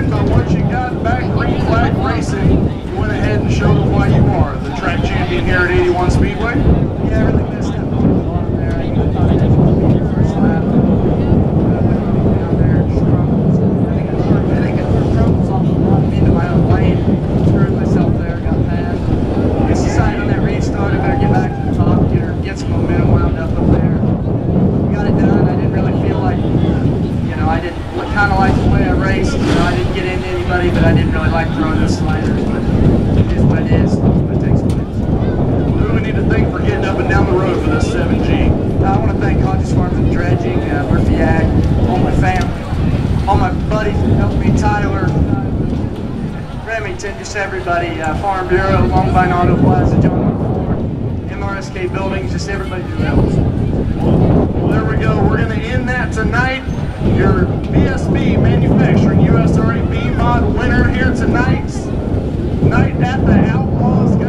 then by what you got back, Green Flag Racing, you went ahead and showed them why you are the track champion here at 81 Speedway. Yeah, I really missed that bottom there. I thought I just would be the first lap. Down there, struggled. I think I threw troubles off the bottom into my own lane. Screwed myself there, got past. Just decided on that restart, I better get back to the top, get some momentum wound up there. Got it done. I didn't really feel like, I didn't kind of like the way I raced. I didn't get into anybody, but I didn't really like throwing those sliders. But it is what it is. It takes place. Who do we need to thank for getting up and down the road for this 7G? I want to thank Hodges Farms and Dredging, Murphy Ag, all my family, all my buddies that helped me, Tyler, Remington, just everybody, Farm Bureau, Longvine Auto Plaza, John Ford, MRSK Buildings, just everybody who helps. Well, there we go. We're going to end that tonight. Your BSB Manufacturing USRA B-Mod winner here tonight at the Outlaws